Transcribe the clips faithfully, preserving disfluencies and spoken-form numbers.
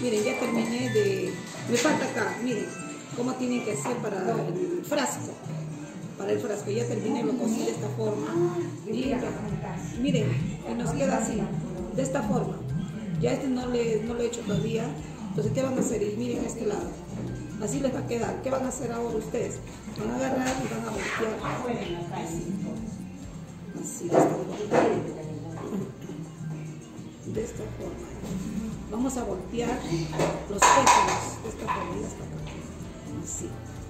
Miren, ya terminé de... Me falta acá, miren, cómo tienen que hacer para el frasco. Para el frasco, ya terminé, lo cosí de esta forma. Y ya, miren, y nos queda así, de esta forma. Ya este no le, no lo he hecho todavía. Entonces, ¿qué van a hacer? Y miren este lado. Así les va a quedar. ¿Qué van a hacer ahora ustedes? Van a agarrar y van a voltear. Así, así de esta forma. De esta forma. Vamos a voltear los pétalos de esta forma. De esta forma. Así.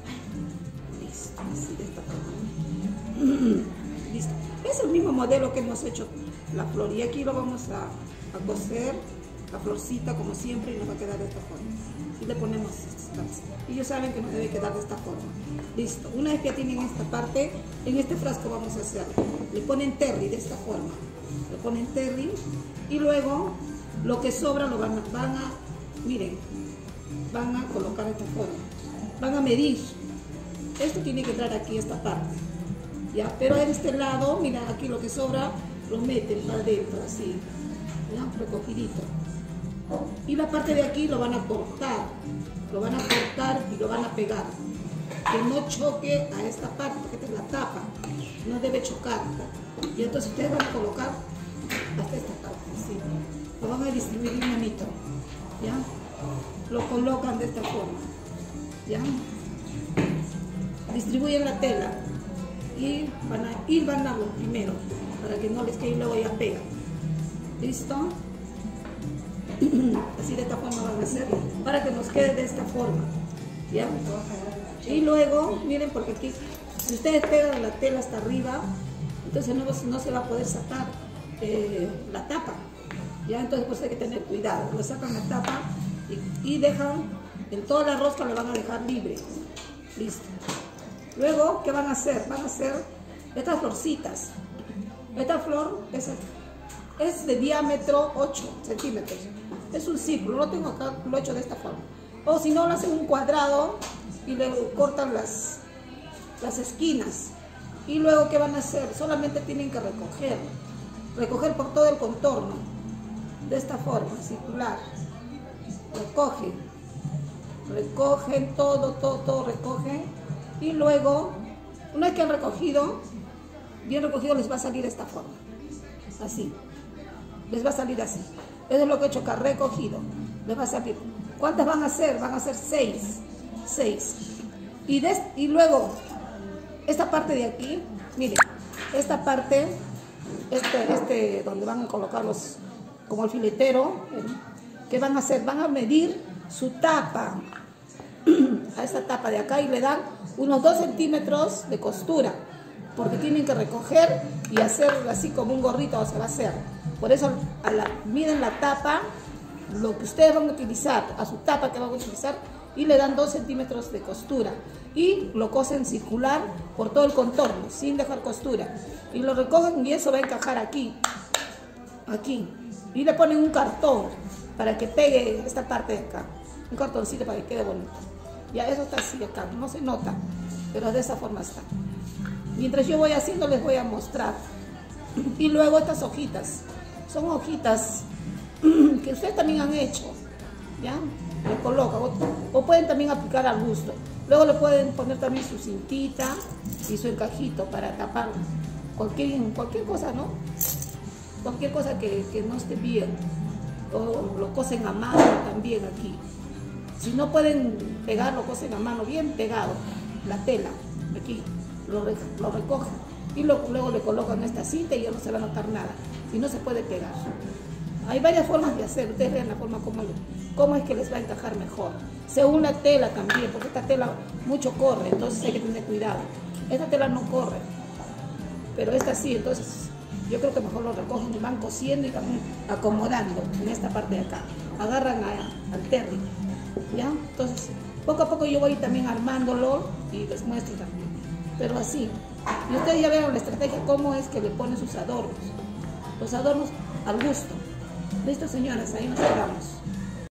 Listo. Así de esta forma. Listo. Es el mismo modelo que hemos hecho la flor. Y aquí lo vamos a, a coser la florcita como siempre y nos va a quedar de esta forma. Y le ponemos estas. Ellos saben que nos debe quedar de esta forma. Listo. Una vez que ya tienen esta parte, en este frasco vamos a hacerlo. Le ponen terry de esta forma. Le ponen terry y luego lo que sobra lo van a, van a, miren, van a colocar de esta forma. Van a medir. Esto tiene que entrar aquí, esta parte. ¿Ya? Pero en este lado, mira, aquí lo que sobra lo meten para adentro, así. ¿Ya? Recogidito. Y la parte de aquí lo van a cortar. Lo van a cortar y lo van a pegar. Que no choque a esta parte, porque esta es la tapa. No debe chocar. Y entonces ustedes van a colocar hasta esta parte, así. Lo van a distribuir un manito. ¿Ya? Lo colocan de esta forma. ¿Ya? Distribuyen la tela. Y van a ir ganando primero, para que no les quede y luego ya pegan. ¿Listo? Así de esta forma van a hacer, para que nos quede de esta forma. ¿Ya? Y luego, miren, porque aquí, si ustedes pegan la tela hasta arriba, entonces no, no se va a poder sacar eh, la tapa. ¿Ya? Entonces pues hay que tener cuidado. Lo sacan la tapa y, y dejan, en toda la rosca lo van a dejar libre. Listo. Luego, ¿qué van a hacer? Van a hacer estas florcitas. Esta flor es, es de diámetro ocho centímetros. Es un círculo, lo tengo acá, lo he hecho de esta forma. O si no, lo hacen un cuadrado y le cortan las, las esquinas. Y luego, ¿qué van a hacer? Solamente tienen que recoger. Recoger por todo el contorno. De esta forma, circular. Recogen. Recogen todo, todo, todo recogen. Y luego, una vez que han recogido, bien recogido, les va a salir de esta forma. Así. Les va a salir así. Eso es lo que he hecho acá, recogido. Les va a salir. ¿Cuántas van a hacer? Van a hacer seis. Seis. Y, de, y luego, esta parte de aquí, miren, esta parte, este, este, donde van a colocar los, como el filetero, ¿qué van a hacer? Van a medir su tapa. A esta tapa de acá y le dan unos dos centímetros de costura, porque tienen que recoger y hacer así como un gorrito se va a hacer. Por eso a la, miden la tapa, lo que ustedes van a utilizar, a su tapa que van a utilizar, y le dan dos centímetros de costura y lo cosen circular por todo el contorno sin dejar costura y lo recogen y eso va a encajar aquí, aquí, y le ponen un cartón para que pegue esta parte de acá, un cartoncito para que quede bonito. Ya eso está así acá, no se nota, pero de esa forma está. Mientras yo voy haciendo les voy a mostrar. Y luego estas hojitas, son hojitas que ustedes también han hecho, ¿ya? Le colocan, o, o pueden también aplicar al gusto. Luego le pueden poner también su cintita y su encajito para tapar cualquier, cualquier cosa, ¿no? Cualquier cosa que, que no esté bien. O lo cosen a mano también aquí. Si no pueden pegarlo, cosen a mano bien pegado, la tela, aquí, lo, re, lo recogen y lo, luego le colocan esta cinta y ya no se va a notar nada, si no se puede pegar. Hay varias formas de hacer, ustedes vean la forma como, cómo es que les va a encajar mejor. Según la tela también, porque esta tela mucho corre, entonces hay que tener cuidado. Esta tela no corre, pero esta sí, entonces yo creo que mejor lo recogen y van cosiendo y van acomodando en esta parte de acá. Agarran a, al terry. ¿Ya? Entonces, poco a poco yo voy también armándolo y les muestro también. Pero así. Y ustedes ya vieron la estrategia, cómo es que le ponen sus adornos. Los adornos al gusto. Listo, señoras, ahí nos quedamos.